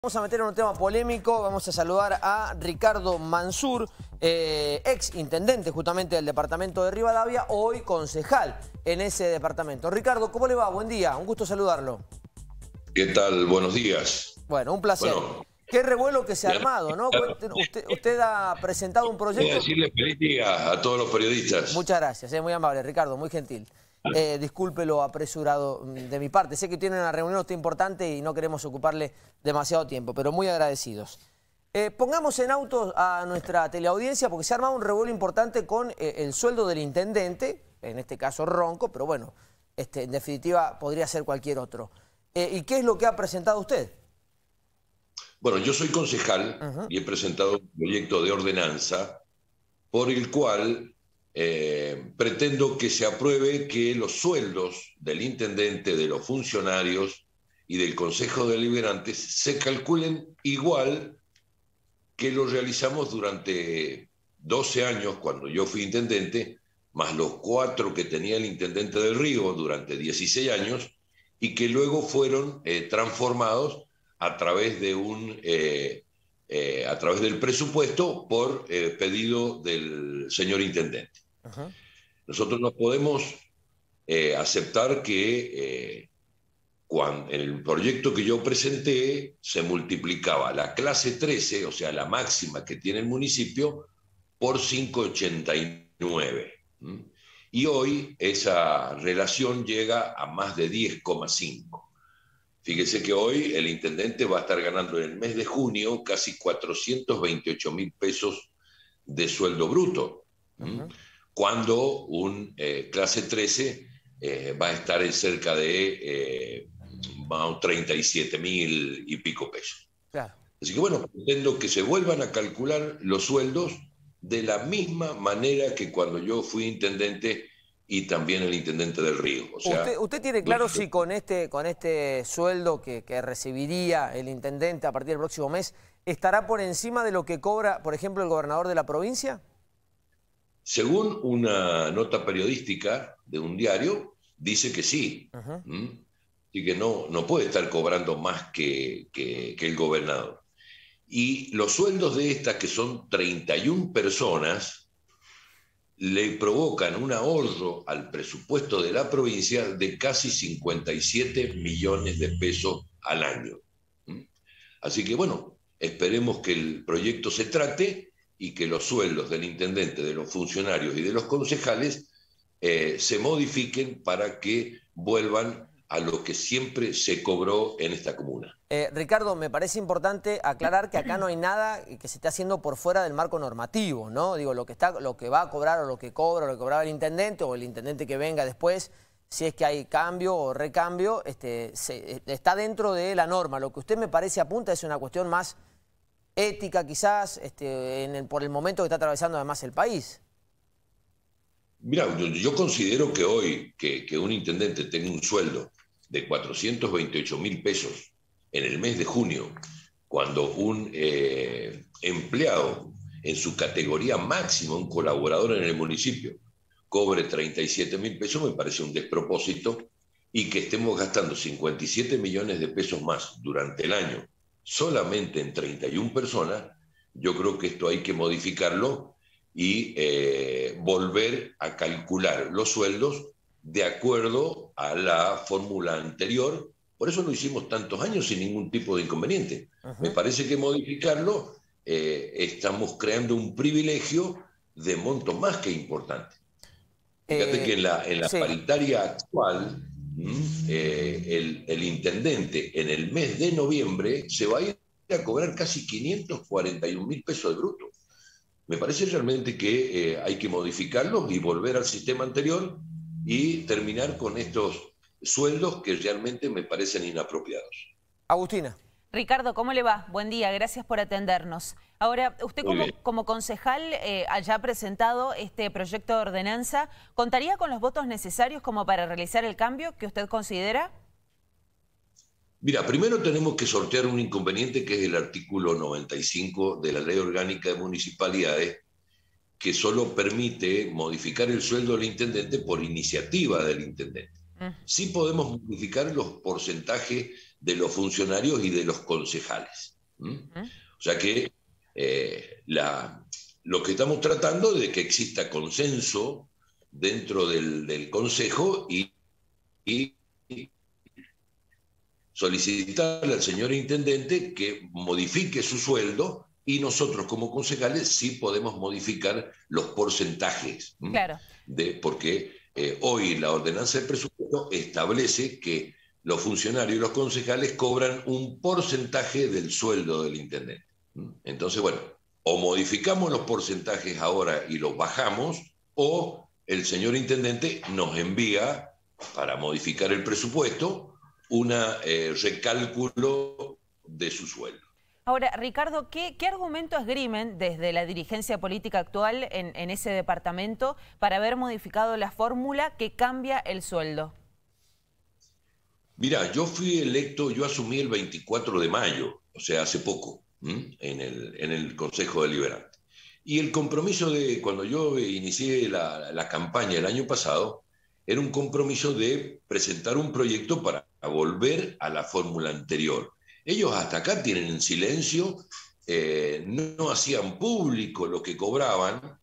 Vamos a meter en un tema polémico, vamos a saludar a Ricardo Mansur, ex intendente justamente del departamento de Rivadavia, hoy concejal en ese departamento. Ricardo, ¿cómo le va? Buen día, un gusto saludarlo. ¿Qué tal? Buenos días. Bueno, un placer. Bueno, Qué revuelo que se ha armado, ¿no? Usted ha presentado un voy a proyecto... decirle feliz día a todos los periodistas. Muchas gracias, muy amable, Ricardo, muy gentil. Disculpe lo apresurado de mi parte. Sé que tiene una reunión usted importante y no queremos ocuparle demasiado tiempo, pero muy agradecidos. Pongamos en auto a nuestra teleaudiencia porque se ha armado un revuelo importante con el sueldo del intendente, en este caso Ronco, pero bueno, en definitiva podría ser cualquier otro. ¿Y qué es lo que ha presentado usted? Bueno, yo soy concejal y he presentado un proyecto de ordenanza por el cual pretendo que se apruebe que los sueldos del intendente, de los funcionarios y del Consejo Deliberante se calculen igual que lo realizamos durante 12 años cuando yo fui intendente, más los 4 que tenía el intendente del Río durante 16 años, y que luego fueron transformados a través de a través del presupuesto por pedido del señor intendente. Nosotros no podemos aceptar que cuando en el proyecto que yo presenté se multiplicaba la clase 13, o sea, la máxima que tiene el municipio, por 5,89. Y hoy esa relación llega a más de 10,5. Fíjese que hoy el intendente va a estar ganando en el mes de junio casi 428.000 pesos de sueldo bruto, cuando un clase 13 va a estar en cerca de 37.000 y pico pesos. Claro. Así que bueno, pretendo que se vuelvan a calcular los sueldos de la misma manera que cuando yo fui intendente y también el intendente del Río. O sea, ¿Usted tiene claro si con este sueldo que recibiría el intendente a partir del próximo mes estará por encima de lo que cobra, por ejemplo, el gobernador de la provincia? Según una nota periodística de un diario, dice que sí. Así que no puede estar cobrando más que el gobernador. Y los sueldos de estas, que son 31 personas, le provocan un ahorro al presupuesto de la provincia de casi 57 millones de pesos al año. Así que bueno, esperemos que el proyecto se trate y que los sueldos del intendente, de los funcionarios y de los concejales se modifiquen para que vuelvan a lo que siempre se cobró en esta comuna. Ricardo, me parece importante aclarar que acá no hay nada que se esté haciendo por fuera del marco normativo, ¿no? Digo, lo que va a cobrar o lo que cobra o lo que cobraba el intendente o el intendente que venga después, si es que hay cambio o recambio, está dentro de la norma. Lo que usted me parece apunta es una cuestión más ética quizás, por el momento que está atravesando además el país. Mira, yo considero que hoy que un intendente tenga un sueldo de 428.000 pesos en el mes de junio, cuando un empleado en su categoría máxima, un colaborador en el municipio, cobre 37.000 pesos, me parece un despropósito, y que estemos gastando 57 millones de pesos más durante el año solamente en 31 personas, yo creo que esto hay que modificarlo y volver a calcular los sueldos de acuerdo a la fórmula anterior. Por eso lo hicimos tantos años sin ningún tipo de inconveniente. Me parece que modificarlo estamos creando un privilegio de monto más que importante. Fíjate que en la paritaria actual, el intendente en el mes de noviembre se va a ir a cobrar casi 541.000 pesos de bruto. Me parece realmente que hay que modificarlos y volver al sistema anterior y terminar con estos sueldos que realmente me parecen inapropiados. Agustina. Ricardo, ¿cómo le va? Buen día, gracias por atendernos. Ahora, usted como concejal ya ha presentado este proyecto de ordenanza. ¿Contaría con los votos necesarios como para realizar el cambio que usted considera? Mira, primero tenemos que sortear un inconveniente que es el artículo 95 de la Ley Orgánica de Municipalidades, que solo permite modificar el sueldo del intendente por iniciativa del intendente. Sí podemos modificar los porcentajes de los funcionarios y de los concejales. O sea que lo que estamos tratando es de que exista consenso dentro del Consejo y solicitarle al señor intendente que modifique su sueldo, y nosotros como concejales sí podemos modificar los porcentajes. Claro. Porque hoy la ordenanza de presupuesto establece que los funcionarios y los concejales cobran un porcentaje del sueldo del intendente. Entonces, bueno, o modificamos los porcentajes ahora y los bajamos, o el señor intendente nos envía para modificar el presupuesto un recálculo de su sueldo. Ahora, Ricardo, ¿qué argumento esgrimen desde la dirigencia política actual en ese departamento para haber modificado la fórmula que cambia el sueldo? Mira, yo fui electo, yo asumí el 24 de mayo, o sea, hace poco, en el Consejo Deliberante. Y el compromiso cuando yo inicié la campaña el año pasado, era un compromiso de presentar un proyecto para volver a la fórmula anterior. Ellos hasta acá tienen en silencio, no hacían público lo que cobraban,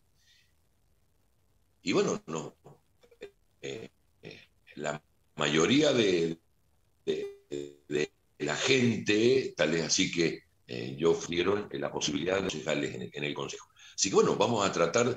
y bueno, no, la mayoría de la gente, tal es así que yo ofrecieron la posibilidad de concejales en el Consejo. Así que bueno, vamos a tratar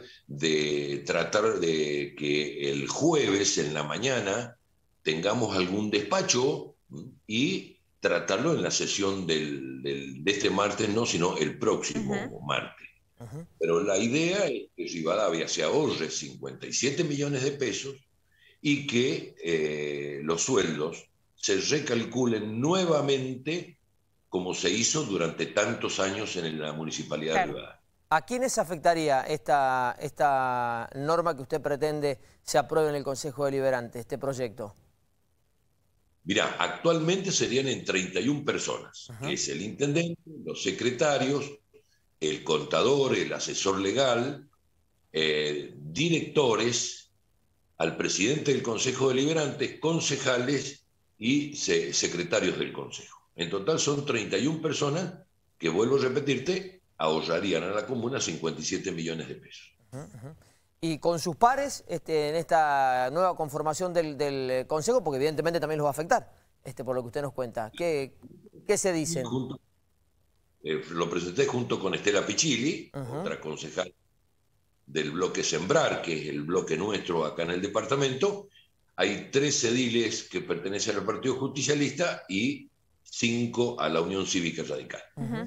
de que el jueves en la mañana tengamos algún despacho y tratarlo en la sesión de este martes, no, sino el próximo martes. Pero la idea es que Rivadavia se ahorre 57 millones de pesos y que los sueldos se recalculen nuevamente como se hizo durante tantos años en la Municipalidad de Rivadavia. ¿A quiénes afectaría esta norma que usted pretende se apruebe en el Consejo Deliberante, este proyecto? Mirá, actualmente serían en 31 personas, que es el intendente, los secretarios, el contador, el asesor legal, directores, al presidente del Consejo Deliberante, concejales y secretarios del Consejo. En total son 31 personas que, vuelvo a repetirte, ahorrarían a la comuna 57 millones de pesos. Y con sus pares en esta nueva conformación del Consejo, porque evidentemente también los va a afectar, por lo que usted nos cuenta. ¿Qué se dicen? Lo presenté junto con Estela Pichilli, otra concejal del bloque Sembrar, que es el bloque nuestro acá en el departamento. Hay 3 ediles que pertenecen al Partido Justicialista y 5 a la Unión Cívica Radical.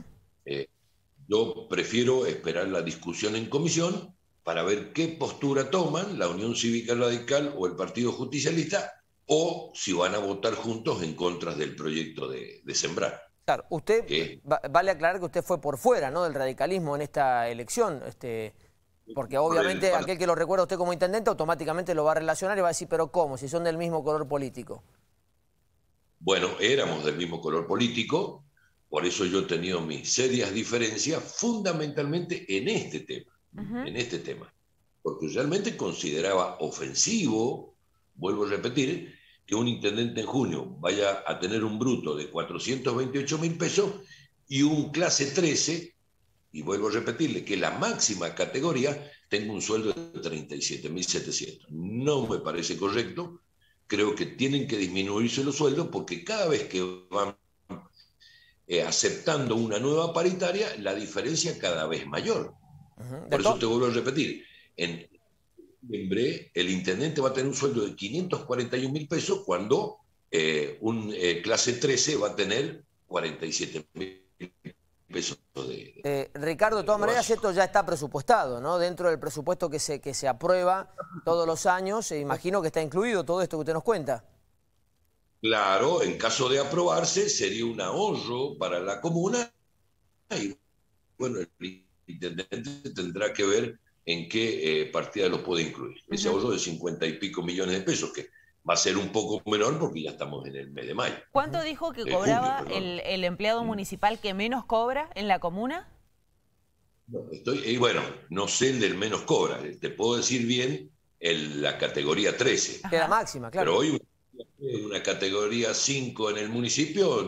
Yo prefiero esperar la discusión en comisión para ver qué postura toman la Unión Cívica Radical o el Partido Justicialista, o si van a votar juntos en contra del proyecto de Sembrar. Claro, usted, vale aclarar que usted fue por fuera, ¿no?, del radicalismo en esta elección, porque obviamente aquel que lo recuerda a usted como intendente automáticamente lo va a relacionar y va a decir, pero ¿cómo? Si son del mismo color político. Bueno, éramos del mismo color político, por eso yo he tenido mis serias diferencias fundamentalmente en este tema. Porque realmente consideraba ofensivo, vuelvo a repetir, que un intendente en junio vaya a tener un bruto de 428.000 pesos y un clase 13, y vuelvo a repetirle que la máxima categoría tenga un sueldo de 37.700. No me parece correcto, creo que tienen que disminuirse los sueldos porque cada vez que van aceptando una nueva paritaria, la diferencia cada vez mayor. Por eso te vuelvo a repetir, en noviembre el intendente va a tener un sueldo de 541.000 pesos cuando un clase 13 va a tener 47.000 pesos Ricardo, de todas maneras esto ya está presupuestado, ¿no? Dentro del presupuesto que se aprueba todos los años, imagino que está incluido todo esto que usted nos cuenta. Claro, en caso de aprobarse sería un ahorro para la comuna y bueno, el intendente tendrá que ver en qué partida lo puede incluir. Ese ahorro de 50 y pico millones de pesos, que va a ser un poco menor porque ya estamos en el mes de mayo. ¿Cuánto dijo que cobraba el empleado municipal que menos cobra en la comuna? Bueno, no sé el del menos cobra, te puedo decir bien la categoría 13. Que la máxima, claro. Pero hoy una categoría 5 en el municipio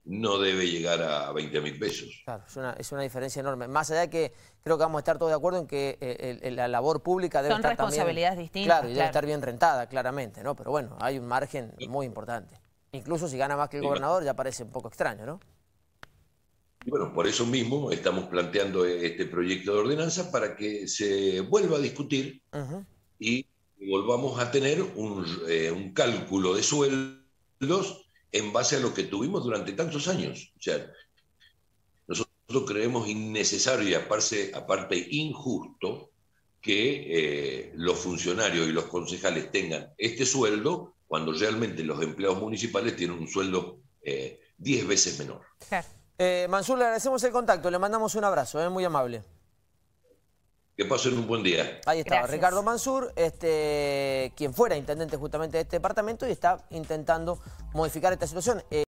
no debe llegar a 20.000 pesos. Claro, es una diferencia enorme. Más allá de que creo que vamos a estar todos de acuerdo en que la labor pública debe estar también... Son responsabilidades distintas. Claro, y debe estar bien rentada, claramente, ¿no? Pero bueno, hay un margen muy importante. Incluso si gana más que el gobernador ya parece un poco extraño, ¿no? Y bueno, por eso mismo estamos planteando este proyecto de ordenanza para que se vuelva a discutir y volvamos a tener un cálculo de sueldos en base a lo que tuvimos durante tantos años. O sea, nosotros creemos innecesario y aparte injusto que los funcionarios y los concejales tengan este sueldo cuando realmente los empleados municipales tienen un sueldo 10 veces menor. Claro. Mansur, le agradecemos el contacto, le mandamos un abrazo, muy amable. Que pasen un buen día. Ahí estaba Gracias. Ricardo Mansur, quien fuera intendente justamente de este departamento y está intentando modificar esta situación.